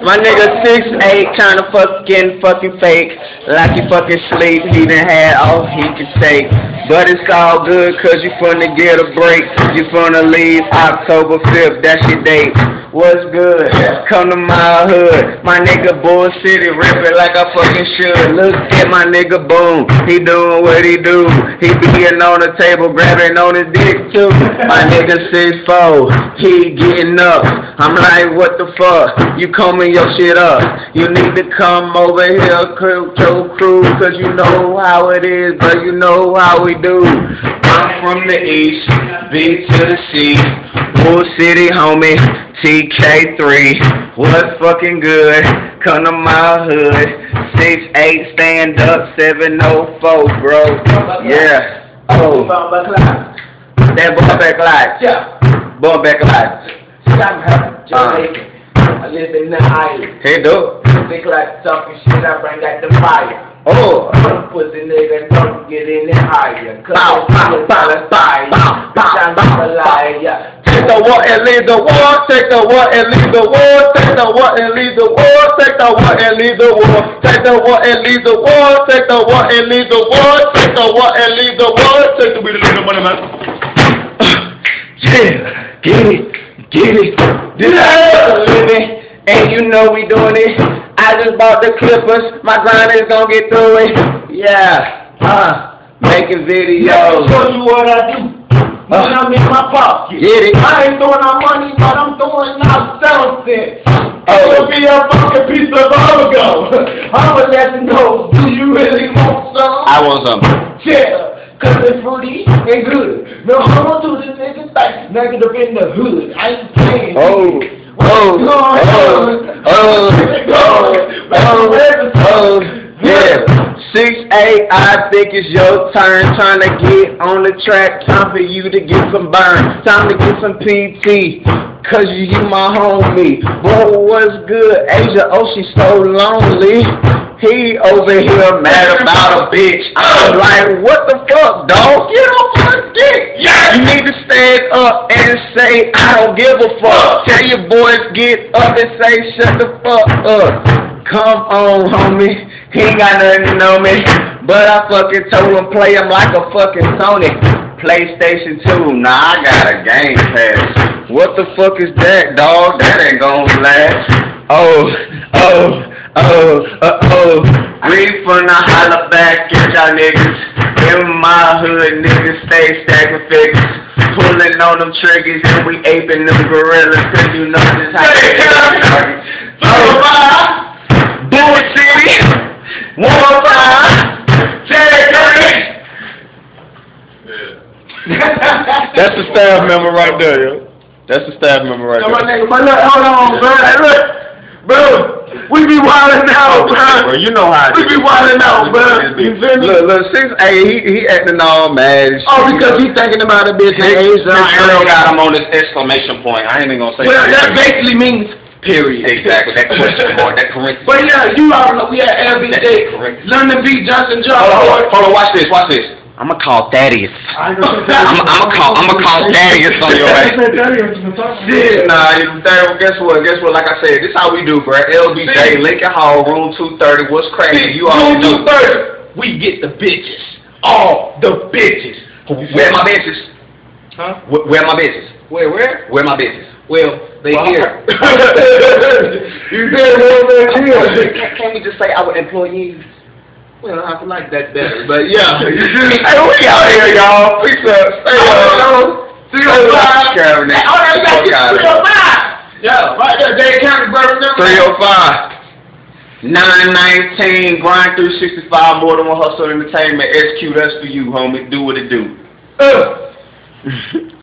My nigga 6'8", kinda fucking fake. Like he fucking sleep, he done had all he can take. But it's all good, cause you finna get a break. You finna leave October 5th, that's your date. What's good? Come to my hood. My nigga Bull City, rip it like I fucking should. Look at my nigga Boom, he doing what he do. He being on the table, grabbing on his dick too. My nigga 6'4", he getting up. I'm like, what the fuck? You combing your shit up. You need to come over here, your crew, cause you know how it is, but you know how we do. I'm from the east, B to the C, Bull City homie, TK3. What's fucking good? Come to my hood. 6'8", stand up, 704, bro. Yeah. Oh. That boy back live. Yeah. Boy back live. I live in the island. Hey, dude. Think like talking shit, I bring out the fire. Oh. Pussy nigga, don't get any higher. Bow, bow, bow, bow, bow, bow, bow. Take the war and leave the war. Take the war and leave the war. Take the war and leave the war. Take the war and leave the war. Take the war and leave the war. Take the war and leave the war. Take the war and leave the war. Take the war and leave the money, man. Yeah, get it, living, and you know we doing it. I just bought the Clippers. My grind is gonna get through it. Yeah, making videos. Let me show you what I do. When I'm in my pocket. Get it. I ain't throwing out money, but I'm throwing out something. Oh. It'll be a fucking piece of bubblegum. I'ma let you know, do you really want some? I want some. Yeah, cause it's fruity and good. No homo to this nigga thing. Negative in the hood. I ain't playing. Oh. Yeah. 6'8", I think it's your turn. Trying to get on the track. Time for you to get some burn. Time to get some PT. Cause you my homie. Boy, what's good? Asia, oh, she's so lonely. He over here mad about a bitch. I'm like, what the fuck, dog? Get off my dick. Yeah. You need to stand up and say, I don't give a fuck. Tell your boys get up and say, shut the fuck up. Come on, homie. He ain't got nothing on me. But I fucking told him play him like a fucking Sony. PlayStation 2. Nah, I got a Game Pass. What the fuck is that, dog? That ain't gonna last. We finna holla back at y'all niggas. In my hood, niggas stay stacking figures. Pulling on them triggers and we aping them gorillas. Cause you know this how they Bull City, 105, J3. That's the staff member right there, yo. That's the staff member right there. My nigga, hold on, bro. Hey, look, bro. We be wildin' out, bro. You know how we be wildin' out, bro. You feel me? Look, 6'8", he acting all mad. Oh, because he thinking about a bitch in Asia. I got him on this exclamation point. I ain't even gonna say. Well, that basically means period. Exactly. That question mark. That correct. But yeah, you already know we at LBJ. London B. Johnson John. Hold on. Watch this. I'ma call Thaddeus. I'ma call Thaddeus on your ass. Shit, nah. Guess what? Like I said, this how we do, bro. LBJ, Lincoln Hall, room 230. What's crazy? You all room 230. We get the bitches. All the bitches. Where my bitches? Huh? Where my bitches? Where? Where my bitches? Well, they here. You said well, here. Can't we just say our employees? Well, I like that better, but yeah. Hey, we out here, y'all. Peace up. Stay up. 305. Yeah, right there, Dade County, brother. 305. 919, grind through 65, more than one hustle entertainment. SQ, that's for you, homie. Do what it do.